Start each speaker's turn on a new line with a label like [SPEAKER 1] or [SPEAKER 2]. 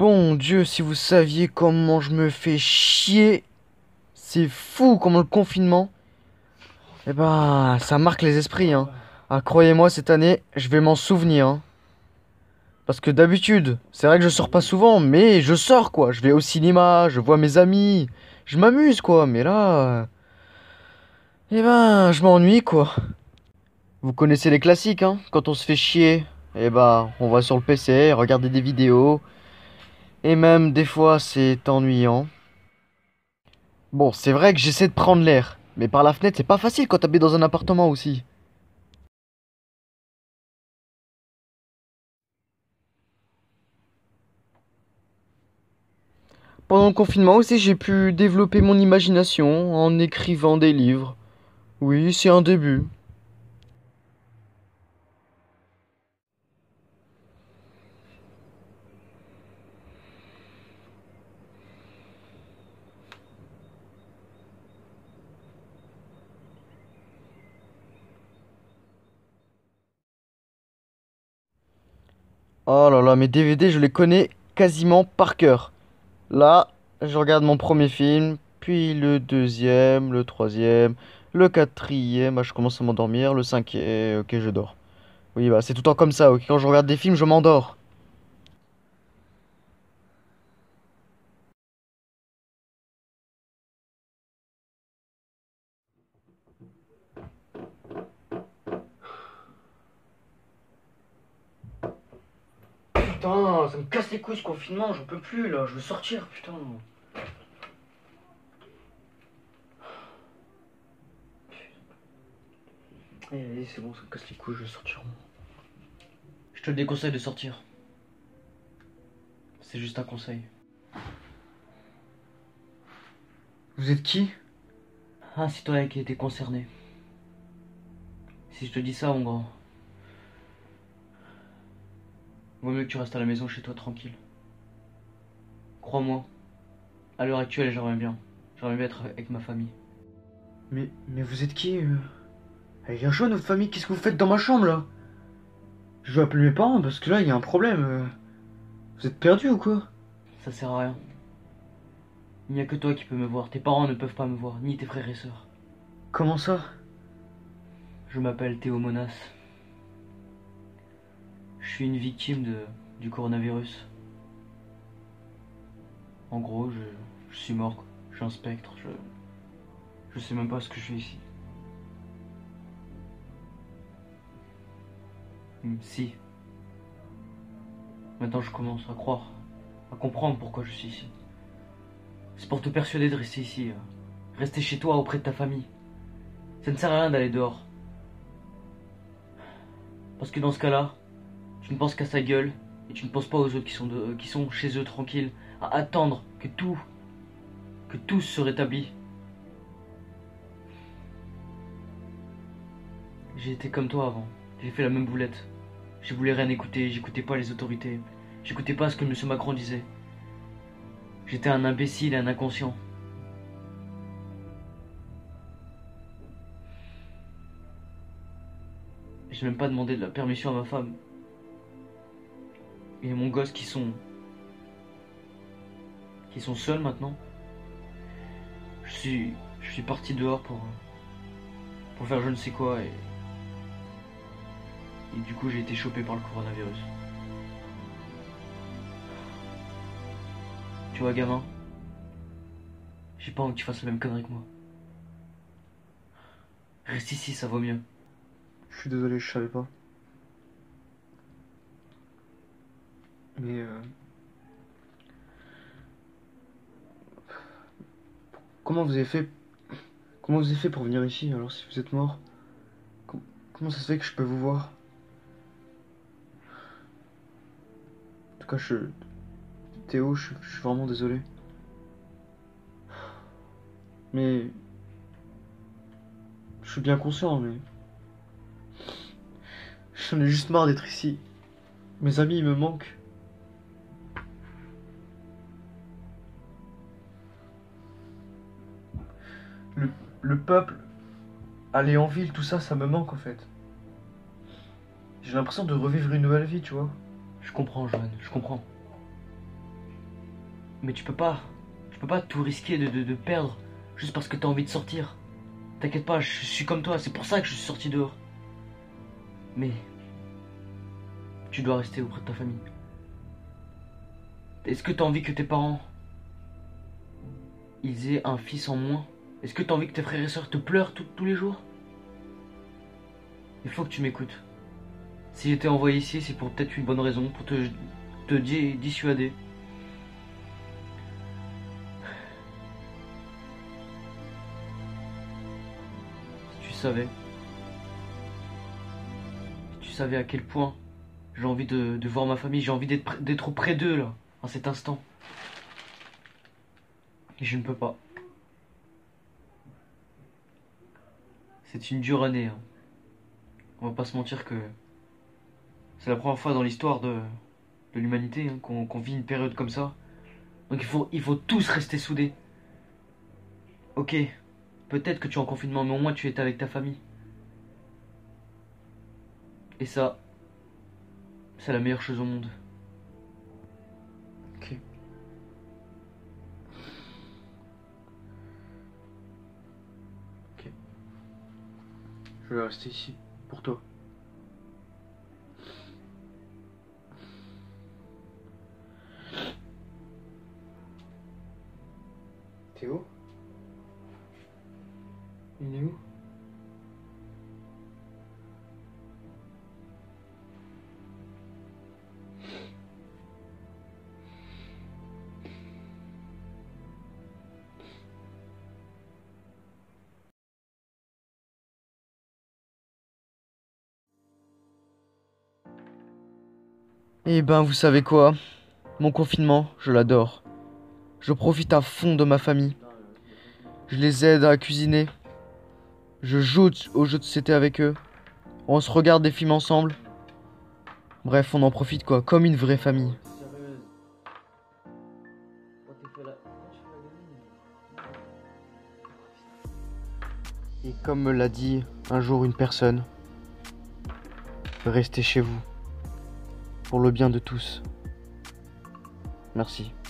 [SPEAKER 1] Bon Dieu, si vous saviez comment je me fais chier, c'est fou comment le confinement, ça marque les esprits, hein. Ah, croyez-moi, cette année, je vais m'en souvenir, hein. Parce que d'habitude, c'est vrai que je sors pas souvent, mais je sors quoi. Je vais au cinéma, je vois mes amis, je m'amuse quoi. Mais là, je m'ennuie quoi. Vous connaissez les classiques, hein. Quand on se fait chier, on va sur le PC, regarder des vidéos. Et même des fois, c'est ennuyant. Bon, c'est vrai que j'essaie de prendre l'air, mais par la fenêtre, c'est pas facile quand t'habites dans un appartement aussi. Pendant le confinement aussi, j'ai pu développer mon imagination en écrivant des livres. Oui, c'est un début. Oh là là, mes DVD, je les connais quasiment par cœur. Là, je regarde mon premier film, puis le deuxième, le troisième, le quatrième, je commence à m'endormir, le cinquième, ok, je dors. Oui, c'est tout le temps comme ça, ok, quand je regarde des films, je m'endors. Putain, ça me casse les couilles ce confinement, j'en peux plus là, je veux sortir, putain. Allez, c'est bon, ça me casse les couilles, je veux sortir. Je te le déconseille de sortir. C'est juste un conseil. Vous êtes qui? Un citoyen qui a été concerné. Si je te dis ça, mon grand, vaut mieux que tu restes à la maison chez toi tranquille. Crois-moi, à l'heure actuelle, j'aimerais bien. J'aimerais bien être avec ma famille. Mais vous êtes qui Elle vient chaud, notre famille, qu'est-ce que vous faites dans ma chambre là? Je vais appeler mes parents parce que là, il y a un problème. Vous êtes perdu ou quoi? Ça sert à rien. Il n'y a que toi qui peux me voir. Tes parents ne peuvent pas me voir, ni tes frères et sœurs. Comment ça? Je m'appelle Théo Monas. Je suis une victime du coronavirus. En gros, je suis mort, quoi. Je suis un spectre. Je sais même pas ce que je fais ici. Si. Maintenant, je commence à croire, à comprendre pourquoi je suis ici. C'est pour te persuader de rester ici. Rester chez toi auprès de ta famille. Ça ne sert à rien d'aller dehors. Parce que dans ce cas-là, tu ne penses qu'à sa gueule et tu ne penses pas aux autres qui sont chez eux tranquilles, à attendre que tout se rétablit. J'ai été comme toi avant. J'ai fait la même boulette. Je voulais rien écouter, j'écoutais pas les autorités. J'écoutais pas ce que M. Macron disait. J'étais un imbécile et un inconscient. J'ai même pas demandé de la permission à ma femme. Et mon gosse qui sont seuls maintenant. Je suis parti dehors pour faire je ne sais quoi et du coup j'ai été chopé par le coronavirus. Tu vois gamin, j'ai pas envie que tu fasses la même connerie que moi. Reste ici, ça vaut mieux. Je suis désolé, je savais pas. Mais comment vous avez fait comment vous avez fait pour venir ici alors si vous êtes mort? Comment ça se fait que je peux vous voir? En tout cas, Théo, je suis vraiment désolé. Mais je suis bien conscient, mais j'en ai juste marre d'être ici. Mes amis, ils me manquent. Le, le peuple, aller en ville, tout ça, ça me manque en fait. J'ai l'impression de revivre une nouvelle vie, tu vois. Je comprends, Joanne, je comprends. Mais tu peux pas. Tu peux pas tout risquer de perdre juste parce que t'as envie de sortir. T'inquiète pas, je suis comme toi, c'est pour ça que je suis sorti dehors. Mais tu dois rester auprès de ta famille. Est-ce que t'as envie que tes parents ils aient un fils en moins? Est-ce que t'as envie que tes frères et sœurs te pleurent tous les jours? Il faut que tu m'écoutes. Si j'étais envoyé ici, c'est pour peut-être une bonne raison, pour te dissuader. Si tu savais. Si tu savais à quel point j'ai envie de voir ma famille, j'ai envie d'être auprès d'eux là, en cet instant. Et je ne peux pas. C'est une dure année, hein. On va pas se mentir que c'est la première fois dans l'histoire de l'humanité, hein, qu'on vit une période comme ça. Donc il faut tous rester soudés. Ok, peut-être que tu es en confinement, mais au moins tu es avec ta famille. Et ça, c'est la meilleure chose au monde. Ok. Ok. Je vais rester ici, pour toi. Théo? Il est où? Eh ben, vous savez quoi? Mon confinement, je l'adore. Je profite à fond de ma famille. Je les aide à cuisiner. Je joue aux jeux de société avec eux. On se regarde des films ensemble. Bref, on en profite quoi, comme une vraie famille. Et comme me l'a dit un jour une personne, restez chez vous, pour le bien de tous. Merci.